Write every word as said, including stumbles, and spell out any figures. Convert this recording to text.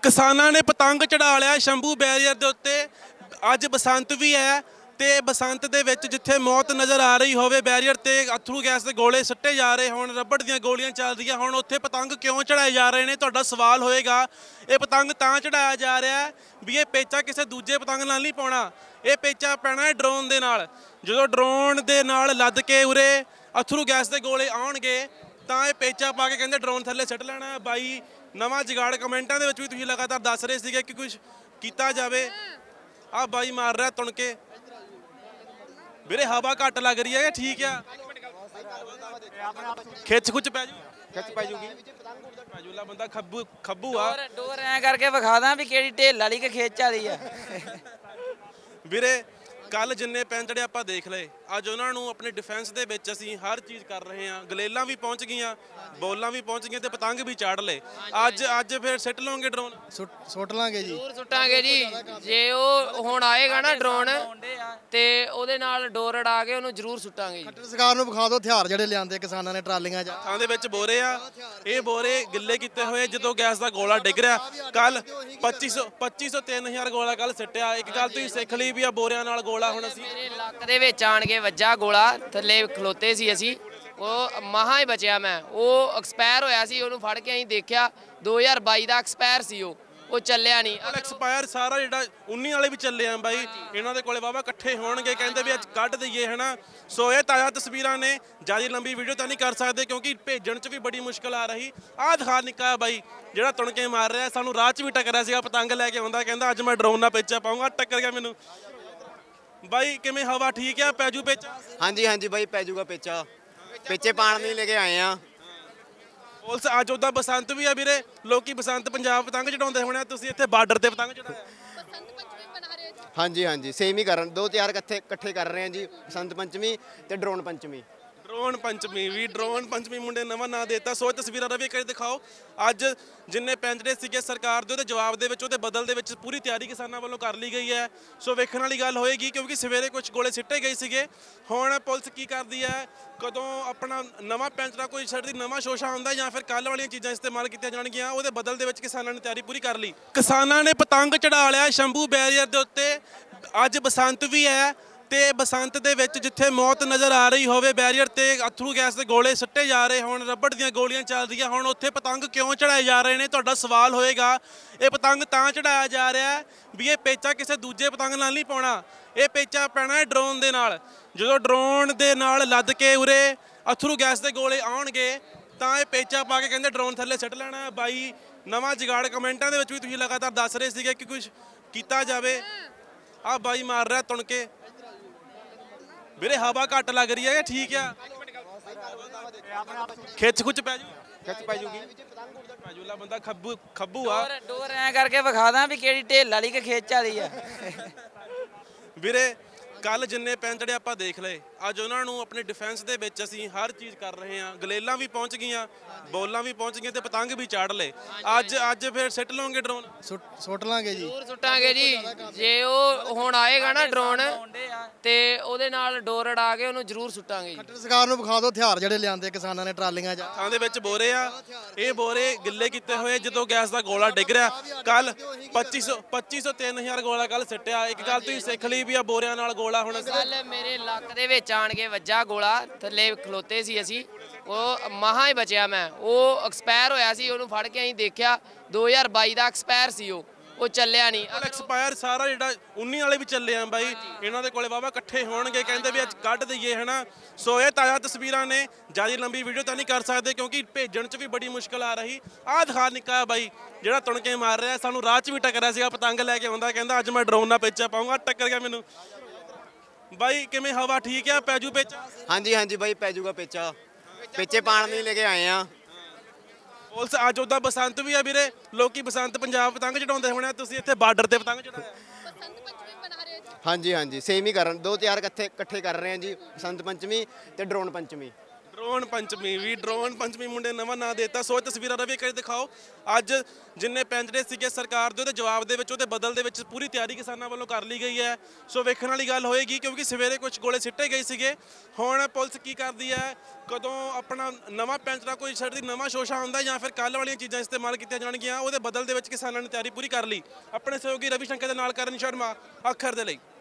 किसानां ने पतंग चढ़ा लिया शंभू बैरियर के उत्ते। अज बसंत भी है तो बसंत दे विच जिथे मौत नज़र आ रही होवे बैरियर ते अथरू गैस के गोले सट्टे जा रहे होण, रबड़ दीयां गोलियां चल रही होण, उत्थे पतंग क्यों चढ़ाए जा रहे हैं? तुहाडा सवाल होएगा। ये पतंग तां चढ़ाया जा रहा है भी ये पेचा किसी दूजे पतंग नाल नहीं पाउणा, ये पेचा पैना है ड्रोन दे नाल। जदों ड्रोन दे नाल लद के उरे अथरू गैस के गोले आउणगे तां ये पेचा पा के कहंदे ड्रोन थल्ले सट लेना। बाई नवां जुगाड़ कमेंटां दे विच भी तुसीं लगातार दस रहे सीगे कि कुछ कीता जावे। आ बाई मार रहा तुणके ਵੀਰੇ हवा घट लग रही है ठीक है खिच खुच पै जू खिच पै जूगी पैजूला बंदा खब्बू खब्बू आ डोर ऐ करके विखा दा भी किहड़ी ढेल वाली कि खिच वाली है। ਵੀਰੇ ਕੱਲ ਜਿੰਨੇ ਪੈਂਚੜੇ ਆਪਾਂ ਦੇਖ ਲਏ ਅੱਜ ਉਹਨਾਂ ਨੂੰ ਆਪਣੇ ਡਿਫੈਂਸ ਦੇ ਵਿੱਚ ਅਸੀਂ ਹਰ ਚੀਜ਼ ਕਰ ਰਹੇ ਹਾਂ। ਗਲੇਲਾਂ ਵੀ ਪਹੁੰਚ ਗਈਆਂ, ਬੋਲਾਂ ਵੀ ਪਹੁੰਚ ਗਈਆਂ ਤੇ ਪਤੰਗ ਵੀ ਚਾੜ ਲਏ। ਅੱਜ ਅੱਜ ਫਿਰ ਸਿੱਟ ਲਓਗੇ ਡਰੋਨ? ਸੁੱਟ ਲਾਂਗੇ ਜੀ, ਜ਼ਰੂਰ ਸੁੱਟਾਂਗੇ ਜੀ। ਜੇ ਉਹ ਹੁਣ ਆਏਗਾ ਨਾ ਡਰੋਨ ਤੇ ਉਹਦੇ ਨਾਲ ਡੋਰ ਅੜਾ ਕੇ ਉਹਨੂੰ ਜ਼ਰੂਰ ਸੁੱਟਾਂਗੇ ਜੀ। ਖੱਟਰ ਸਰਕਾਰ ਨੂੰ ਵਿਖਾ ਦਿਓ ਹਥਿਆਰ ਜਿਹੜੇ ਲਿਆਂਦੇ ਕਿਸਾਨਾਂ ਨੇ ਟਰਾਲੀਆਂ 'ਚ। ਥਾਂ ਦੇ ਵਿੱਚ ਬੋਰੇ ਆ, ਇਹ ਬੋਰੇ ਗਿੱਲੇ ਕੀਤੇ ਹੋਏ ਜਦੋਂ ਗੈਸ ਦਾ ਗੋਲਾ ਡਿੱਗ ਰਿਹਾ। ਕੱਲ ਪੱਚੀ ਸੌ ਪੱਚੀ ਸੌ ਤਿੰਨ ਹਜ਼ਾਰ ਗੋਲਾ ਕੱਲ ਸਿੱਟਿਆ। ਇੱਕ ਗੱਲ ਤੁਸੀਂ ਸਿੱਖ ਲਈ ਵੀ ਆ ਬੋਰਿਆਂ ਨਾਲ ਗੋਲਾ ਹੁਣ ਅਸੀਂ ਮੇਰੇ ਲੱਕ ਦੇ ਵਿੱਚ ਆਣ ਕੇ ਵੱਜਾ ਗੋਲਾ, ਥੱਲੇ ਖਲੋਤੇ ਸੀ ਅਸੀਂ, ਉਹ ਮਹਾ ਹੀ ਬਚਿਆ ਮੈਂ। ਉਹ ਐਕਸਪਾਇਰ ਹੋਇਆ ਸੀ, ਉਹਨੂੰ ਫੜ ਕੇ ਅਸੀਂ ਦੇਖਿਆ ਦੋ ਹਜ਼ਾਰ ਬਾਈ ਦਾ ਐਕਸਪਾਇਰ ਸੀ ਉਹ ਉਹ ਚੱਲਿਆ ਨਹੀਂ। ਐਕਸਪਾਇਰ ਸਾਰਾ ਜਿਹੜਾ ਉੱਨੀ ਵਾਲੇ ਵੀ ਚੱਲੇ ਆ ਬਾਈ, ਇਹਨਾਂ ਦੇ ਕੋਲੇ ਵਾਵਾ ਇਕੱਠੇ ਹੋਣਗੇ ਕਹਿੰਦੇ ਵੀ ਅੱਜ ਕੱਢ ਦਈਏ ਹੈ ਨਾ। ਸੋ ਇਹ ਤਾਜ਼ਾ ਤਸਵੀਰਾਂ ਨੇ, ਜਿਆਦਾ ਲੰਬੀ ਵੀਡੀਓ ਤਾਂ ਨਹੀਂ ਕਰ ਸਕਦੇ ਕਿਉਂਕਿ ਭੇਜਣ 'ਚ ਵੀ ਬੜੀ ਮੁਸ਼ਕਲ ਆ ਰਹੀ। ਆਹ ਦਿਖਾ ਨਿੱਕਾ ਬਾਈ ਜਿਹੜਾ ਤੁਣਕੇ ਮਾਰ ਰਿਹਾ, ਸਾਨੂੰ ਰਾਹ 'ਚ ਵੀ ਟੱਕਰਿਆ ਸੀਗਾ, ਪਤੰਗ ਲੈ ਕੇ ਆਉਂਦਾ, ਕਹਿੰਦਾ ਅੱਜ ਮੈਂ ਡਰੋਨ ਨਾਲ ਪੇਚਾ ਪਾਊਂਗਾ, ਟੱਕਰ ਗਿਆ ਮੈਨੂੰ। ਬਾਈ ਕਿਵੇਂ ਹਵਾ ਠੀਕ ਆ? ਪੈਜੂ ਪੇਚਾ? ਹਾਂਜੀ ਹਾਂਜੀ ਬਾਈ ਪੈ ਜੂਗਾ ਪੇਚਾ, ਪੇਚੇ ਪਾਣ ਨਹੀਂ ਲੈ ਕੇ ਆਏ ਆ। ਪੁਲਿਸ ਅੱਜ ਉਹਦਾ ਬਸੰਤ ਵੀ ਆ ਵੀਰੇ, ਲੋਕੀ ਬਸੰਤ ਪੰਜਾਬ ਪਤੰਗ ਚੜਾਉਂਦੇ ਹੋਣੇ, ਤੁਸੀਂ ਇੱਥੇ ਬਾਰਡਰ ਤੇ ਪਤੰਗ ਚੜਾਇਆ। ਹਾਂਜੀ ਹਾਂਜੀ ਸੇਮ ਹੀ ਕਰਨ, ਦੋ ਤਿਆਰ ਇਕੱਠੇ ਇਕੱਠੇ ਕਰ ਰਹੇ ਆ ਜੀ, ਬਸੰਤ ਪੰਚਮੀ ਤੇ ਡਰੋਨ ਪੰਚਮੀ। ਡਰੋਨ ਪੰਚਮੀ ਵੀ, ਡਰੋਨ ਪੰਚਮੀ ਮੁੰਡੇ ਨਵਾਂ ਨਾਂ ਦੇਤਾ। ਸੋ ਤਸਵੀਰਾਂ ਰਵੀ ਕਰੇ ਦਿਖਾਓ। ਅੱਜ ਜਿੰਨੇ ਪੈਂਚੜੇ ਸੀਗੇ ਸਰਕਾਰ ਦੇ ਉਹਦੇ ਜਵਾਬ ਦੇ ਵਿੱਚ ਉਹਦੇ ਬਦਲ ਦੇ ਵਿੱਚ ਪੂਰੀ ਤਿਆਰੀ ਕਿਸਾਨਾਂ ਵੱਲੋਂ ਕਰ ਲਈ ਗਈ ਹੈ। ਸੋ ਵੇਖਣ ਵਾਲੀ ਗੱਲ ਹੋਏਗੀ ਕਿਉਂਕਿ ਸਵੇਰੇ ਕੁਝ ਗੋਲੇ ਸਿੱਟੇ ਗਏ ਸੀਗੇ। ਹੁਣ ਪੁਲਿਸ ਕੀ ਕਰਦੀ ਹੈ, ਕਦੋਂ ਆਪਣਾ ਨਵਾਂ ਪੈਂਚੜਾ ਕੋਈ ਛੱਡਦੀ ਨਵਾਂ ਸ਼ੋਸ਼ਾ ਆਉਂਦਾ ਜਾਂ ਫਿਰ ਕੱਲ੍ਹ ਵਾਲੀਆਂ ਚੀਜ਼ਾਂ ਇਸਤੇਮਾਲ ਕੀਤੀਆਂ ਜਾਣਗੀਆਂ, ਉਹਦੇ ਬਦਲ ਦੇ ਵਿੱਚ ਕਿਸਾਨਾਂ ਨੇ ਤਿਆਰੀ ਪੂਰੀ ਕਰ ਲਈ। ਕਿਸਾਨਾਂ ਨੇ ਪਤੰਗ ਚੜਾ ਲਿਆ ਸ਼ੰਭੂ ਬੈਰੀਅਰ ਦੇ ਉੱਤੇ। ਅੱਜ ਬਸੰਤ ਵੀ ਹੈ ਤੇ ਬਸੰਤ ਦੇ ਵਿੱਚ ਜਿੱਥੇ ਮੌਤ ਨਜ਼ਰ ਆ ਰਹੀ ਹੋਵੇ बैरियर ਤੇ ਅਥਰੂ ਗੈਸ ਦੇ ਗੋਲੇ ਸੱਟੇ ਜਾ ਰਹੇ ਹੋਣ, ਰਬੜ ਦੀਆਂ ਗੋਲੀਆਂ ਚੱਲ ਰਹੀਆਂ ਹੋਣ, ਉੱਥੇ ਪਤੰਗ ਕਿਉਂ ਚੜਾਏ ਜਾ ਰਹੇ ਨੇ? ਤੁਹਾਡਾ ਸਵਾਲ ਹੋਏਗਾ। ਇਹ ਪਤੰਗ ਤਾਂ ਚੜਾਇਆ ਜਾ ਰਿਹਾ ਹੈ ਵੀ ਇਹ ਪੇਚਾ ਕਿਸੇ ਦੂਜੇ ਪਤੰਗ ਨਾਲ ਨਹੀਂ ਪਾਉਣਾ, ਇਹ ਪੇਚਾ ਪੈਣਾ ਹੈ ਡਰੋਨ ਦੇ ਨਾਲ। ਜਦੋਂ ਡਰੋਨ ਦੇ ਨਾਲ ਲੱਦ ਕੇ ਉਰੇ ਅਥਰੂ ਗੈਸ ਦੇ ਗੋਲੇ ਆਉਣਗੇ ਤਾਂ ਇਹ ਪੇਚਾ ਪਾ ਕੇ ਕਹਿੰਦੇ ਡਰੋਨ ਥੱਲੇ ਸੱਟ ਲੈਣਾ। ਬਾਈ ਨਵਾਂ जुगाड़ ਕਮੈਂਟਾਂ ਦੇ ਵਿੱਚ ਵੀ ਤੁਸੀਂ ਲਗਾਤਾਰ ਦੱਸ ਰਹੇ ਸੀਗੇ ਕਿ ਕੁਝ ਕੀਤਾ ਜਾਵੇ। ਆ ਬਾਈ ਮਾਰ ਰਿਹਾ ਤੁਣਕੇ ਵੀਰੇ हवा घट लग रही है ठीक है खिच खुच पै जू खिच पै जूगी पैजूला बंदा खब्बू खब्बू आ डोर ऐ करके विखा दा भी किहड़ी ढेल वाली कि खिच वाली है। ਵੀਰੇ ਕੱਲ ਜਿੰਨੇ ਪੈਂਚੜੇ ਆਪਾਂ ਦੇਖ ਲਏ ਅੱਜ ਉਹਨਾਂ ਨੂੰ ਆਪਣੇ ਡਿਫੈਂਸ ਦੇ ਵਿੱਚ ਅਸੀਂ ਹਰ ਚੀਜ਼ ਕਰ ਰਹੇ ਹਾਂ। ਗਲੇਲਾਂ ਵੀ ਪਹੁੰਚ ਗਈਆਂ, ਬੋਲਾਂ ਵੀ ਪਹੁੰਚ ਗਈਆਂ ਤੇ ਪਤੰਗ ਵੀ ਚਾੜ ਲਏ। ਅੱਜ ਅੱਜ ਫਿਰ ਸਿੱਟ ਲਓਗੇ ਡਰੋਨ? ਸੁੱਟ ਲਾਂਗੇ ਜੀ, ਜ਼ਰੂਰ ਸੁੱਟਾਂਗੇ ਜੀ। ਜੇ ਉਹ ਹੁਣ ਆਏਗਾ ਨਾ ਡਰੋਨ ਤੇ ਉਹਦੇ ਨਾਲ ਡੋਰ ਅੜਾ ਕੇ ਉਹਨੂੰ ਜ਼ਰੂਰ ਸੁੱਟਾਂਗੇ ਜੀ। ਖੱਟਰ ਸਰਕਾਰ ਨੂੰ ਵਿਖਾ ਦਿਓ ਹਥਿਆਰ ਜਿਹੜੇ ਲਿਆਂਦੇ ਕਿਸਾਨਾਂ ਨੇ ਟਰਾਲੀਆਂ 'ਚ। ਥਾਂ ਦੇ ਵਿੱਚ ਬੋਰੇ ਆ, ਇਹ ਬੋਰੇ ਗਿੱਲੇ ਕੀਤੇ ਹੋਏ ਜਦੋਂ ਗੈਸ ਦਾ ਗੋਲਾ ਡਿੱਗ ਰਿਹਾ। ਕੱਲ ਪੱਚੀ ਸੌ ਪੱਚੀ ਸੌ ਤਿੰਨ ਹਜ਼ਾਰ ਗੋਲਾ ਕੱਲ ਸਿੱਟਿਆ। ਇੱਕ ਗੱਲ ਤੁਸੀਂ ਸਿੱਖ ਲਈ ਵੀ ਆ ਬੋਰਿਆਂ ਨਾਲ ਗੋਲਾ ਹੁਣ ਕੱਲ ਮੇਰੇ ਲੱਕ ਦੇ ਵਿੱਚ ਆਣ ਕੇ ਵੱਜਾ ਗੋਲਾ, ਥੱਲੇ ਖਲੋਤੇ ਸੀ ਅਸੀਂ, ਉਹ ਮਹਾ ਹੀ ਬਚਿਆ ਮੈਂ। ਉਹ ਐਕਸਪਾਇਰ ਹੋਇਆ ਸੀ, ਉਹਨੂੰ ਫੜ ਕੇ ਅਸੀਂ ਦੇਖਿਆ ਦੋ ਹਜ਼ਾਰ ਬਾਈ ਦਾ ਐਕਸਪਾਇਰ ਸੀ ਉਹ ਉਹ ਚੱਲਿਆ ਨਹੀਂ। ਐਕਸਪਾਇਰ ਸਾਰਾ ਜਿਹੜਾ ਉੱਨੀ ਵਾਲੇ ਵੀ ਚੱਲੇ ਆ ਬਾਈ, ਇਹਨਾਂ ਦੇ ਕੋਲੇ ਵਾਵਾ ਇਕੱਠੇ ਹੋਣਗੇ ਕਹਿੰਦੇ ਵੀ ਅੱਜ ਕੱਢ ਦਈਏ ਹੈ ਨਾ। ਸੋ ਇਹ ਤਾਜ਼ਾ ਤਸਵੀਰਾਂ ਨੇ, ਜਿਆਦਾ ਲੰਬੀ ਵੀਡੀਓ ਤਾਂ ਨਹੀਂ ਕਰ ਸਕਦੇ ਕਿਉਂਕਿ ਭੇਜਣ 'ਚ ਵੀ ਬੜੀ ਮੁਸ਼ਕਲ ਆ ਰਹੀ। ਆਹ ਦਿਖਾ ਨਿੱਕਾ ਬਾਈ ਜਿਹੜਾ ਤੁਣਕੇ ਮਾਰ ਰਿਹਾ, ਸਾਨੂੰ ਰਾਹ 'ਚ ਵੀ ਟੱਕਰਿਆ ਸੀਗਾ, ਪਤੰਗ ਲੈ ਕੇ ਆਉਂਦਾ, ਕਹਿੰਦਾ ਅੱਜ ਮੈਂ ਡਰੋਨ ਨਾਲ ਪੇਚਾ ਪਾਊਂਗਾ, ਟੱਕਰ ਗਿਆ ਮੈਨੂੰ। ਬਾਈ ਕਿਵੇਂ ਹਵਾ ਠੀਕ ਆ? ਪੈਜੂ ਪੇਚਾ? ਹਾਂਜੀ ਹਾਂਜੀ ਬਾਈ ਪੈ ਜੂਗਾ ਪੇਚਾ, ਪੇਚੇ ਪਾਣ ਨਹੀਂ ਲੈ ਕੇ ਆਏ ਆ। ਪੁਲਿਸ ਅੱਜ ਉਹਦਾ ਬਸੰਤ ਵੀ ਆ ਵੀਰੇ, ਲੋਕੀ ਬਸੰਤ ਪੰਜਾਬ ਪਤੰਗ ਚੜਾਉਂਦੇ ਹੋਣੇ, ਤੁਸੀਂ ਇੱਥੇ ਬਾਰਡਰ ਤੇ ਪਤੰਗ ਚੜਾਇਆ। ਹਾਂਜੀ ਹਾਂਜੀ ਸੇਮ ਹੀ ਕਰਨ, ਦੋ ਤਿਆਰ ਇਕੱਠੇ ਇਕੱਠੇ ਕਰ ਰਹੇ ਆ ਜੀ, ਬਸੰਤ ਪੰਚਮੀ ਤੇ ਡਰੋਨ ਪੰਚਮੀ। ਡਰੋਨ ਪੰਚਮੀ ਵੀ ਡਰੋਨ ਪੰਚਮੀ ਮੁੰਡੇ ਨਵਾਂ ਨਾਂ ਦੇਤਾ। ਸੋ ਇਹ ਤਸਵੀਰਾਂ ਰਵੀ ਕਰੇ ਦਿਖਾਓ। ਅੱਜ ਜਿੰਨੇ ਪੈਂਜਰੇ ਸੀਗੇ ਸਰਕਾਰ ਦੇ ਉਹਦੇ ਜਵਾਬ ਦੇ ਵਿੱਚ ਉਹਦੇ ਬਦਲ ਦੇ ਵਿੱਚ ਪੂਰੀ ਤਿਆਰੀ ਕਿਸਾਨਾਂ ਵੱਲੋਂ ਕਰ ਲਈ ਗਈ ਹੈ। ਸੋ ਵੇਖਣ ਵਾਲੀ ਗੱਲ ਹੋਏਗੀ ਕਿਉਂਕਿ ਸਵੇਰੇ ਕੁਝ ਗੋਲੇ ਸਿੱਟੇ ਗਏ ਸੀਗੇ। ਹੁਣ ਪੁਲਿਸ ਕੀ ਕਰਦੀ ਹੈ, ਕਦੋਂ ਆਪਣਾ ਨਵਾਂ ਪੈਂਜਰਾ ਕੋਈ ਛੱਡਦੀ ਨਵਾਂ ਸ਼ੋਸ਼ਾ ਆਉਂਦਾ ਜਾਂ ਫਿਰ ਕੱਲ੍ਹ ਵਾਲੀਆਂ ਚੀਜ਼ਾਂ ਇਸਤੇਮਾਲ ਕੀਤੀਆਂ ਜਾਣਗੀਆਂ, ਉਹਦੇ ਬਦਲ ਦੇ ਵਿੱਚ ਕਿਸਾਨਾਂ ਨੇ ਤਿਆਰੀ ਪੂਰੀ ਕਰ ਲਈ। ਆਪਣੇ ਸਹਿਯੋਗੀ ਰਵੀ ਸ਼ੰਕਰ ਦੇ ਨਾਲ ਕਰਨ ਸ਼ਰਮਾ ਅੱਖਰ ਦੇ ਲਈ।